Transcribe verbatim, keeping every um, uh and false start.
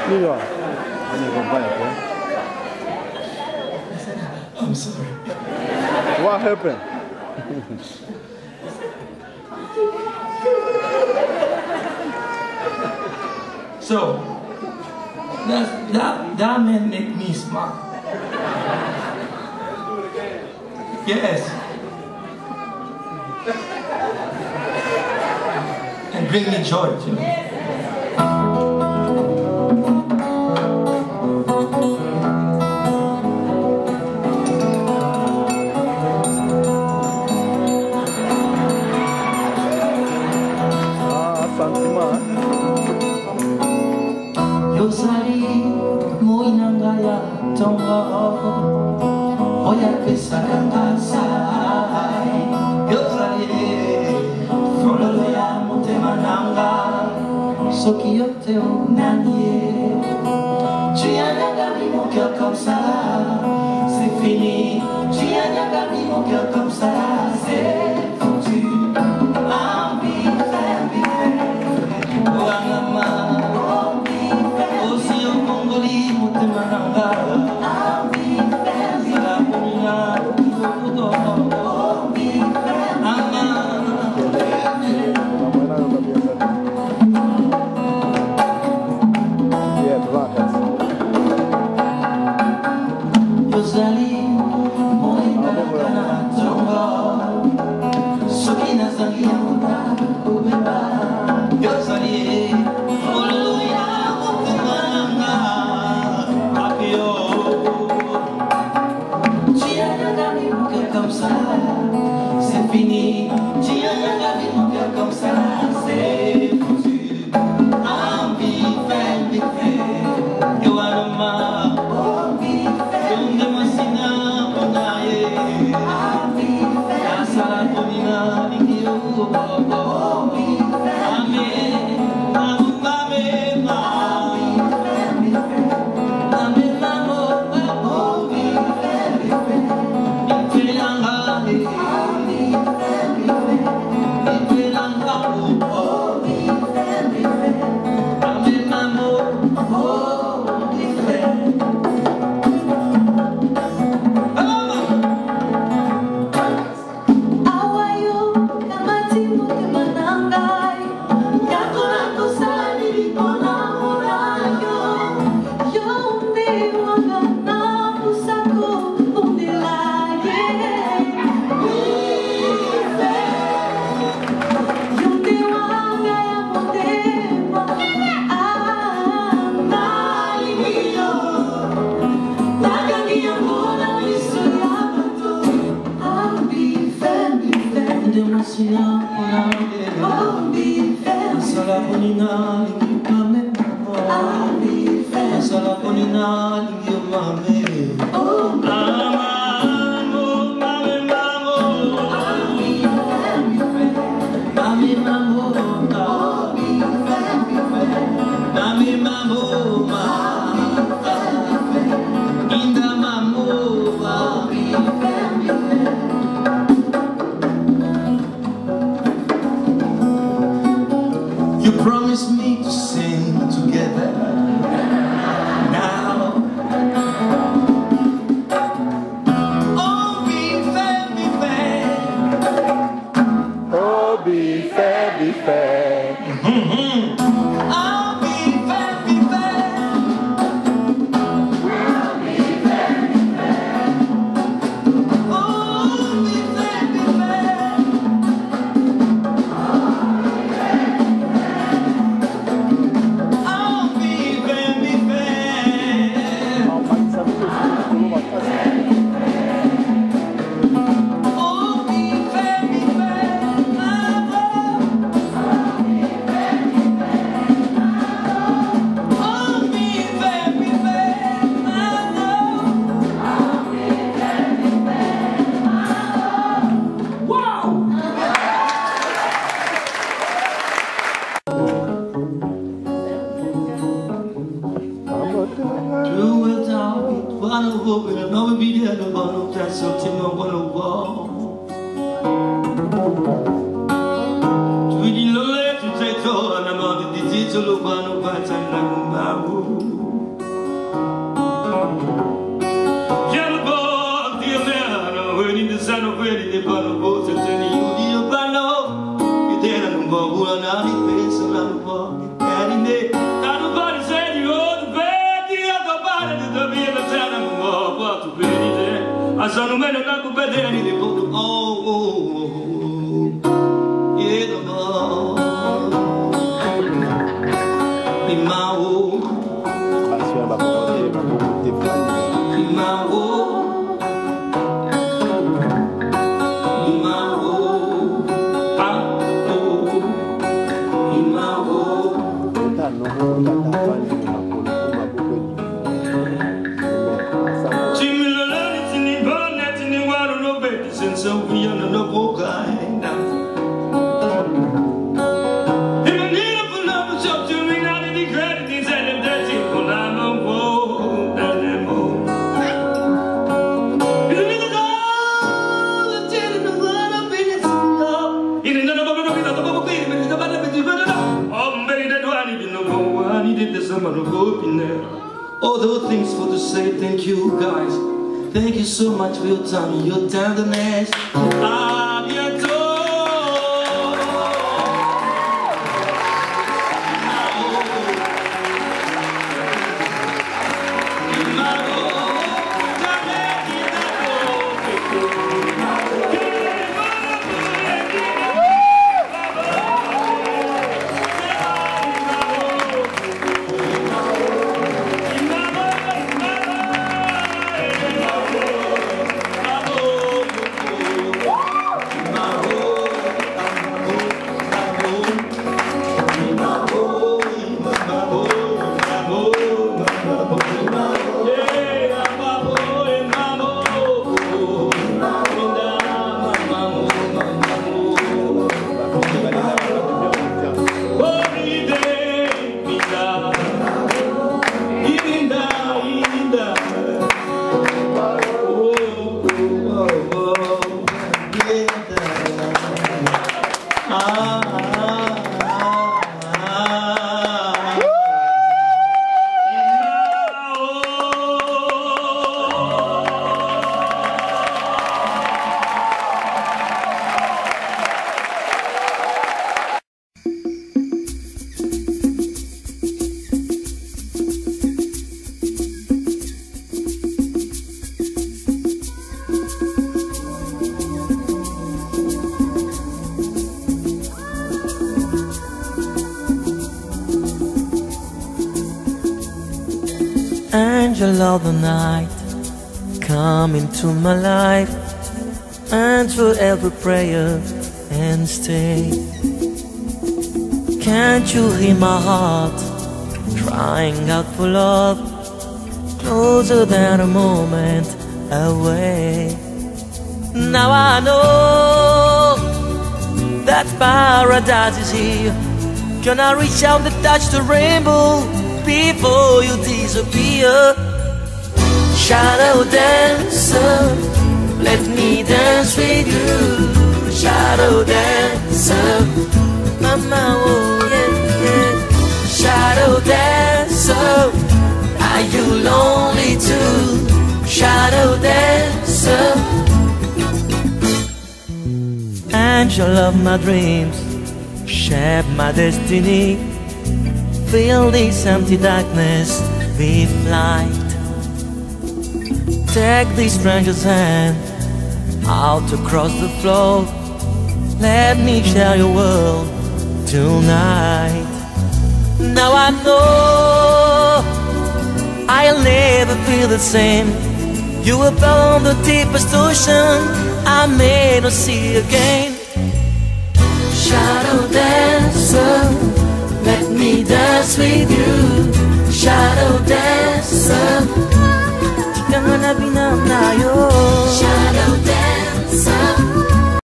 Leroy, I need to go back, eh? I'm sorry. What happened? So, that, that, that man make me smile. Yes. And bring me joy too. Yosari moinangaya tonga oya pesakanga sai Yosari fololo ya motema nanga soki yote unanie tu as gagné mon cœur comme ça c'est fini tu as gagné mon cœur comme ça c'est foutu envie faire vivre Wangama c'est fini, tu as gagné mon cœur comme ça, c'est foutu. Envie, fait, vite fait, yo alama, envie, fait, donne moi sina, mon aïe, envie, fait, la sala tonina, l'ingio, envie, fait, amé, amou, amé, ma, envie, fait, vite fait, amé, maman, envie, fait, vite fait, vite fait, l'anga. You promised me to sing together now. Oh, be fair, be fair. Oh, be fair, be fair. Mm-hmm. Oh, be fair, be fair. We'll be fair, be fair. Oh, be fair, be fair. Tu dis le lait, tu t'es tôt, la mort de Didi, tu le vois, nous pas t'en All those things for to say thank you guys. Thank you so much for your time and your tenderness. A bientôt. Angel of the night, come into my life, answer every prayer and stay. Can't you hear my heart crying out for love, closer than a moment away? Now I know that paradise is here. Can I reach out and touch the rainbow before you disappear? Shadow dancer, let me dance with you. Shadow dancer, mama, oh yeah, yeah. Shadow dancer, are you lonely too? Shadow dancer, angel of my dreams, shape my destiny. Fill this empty darkness with light. Take this stranger's hand out across the floor. Let me share your world tonight. Now I know I'll never feel the same. You were born the deepest ocean I may not see again. Shadow dancer, let me dance with you.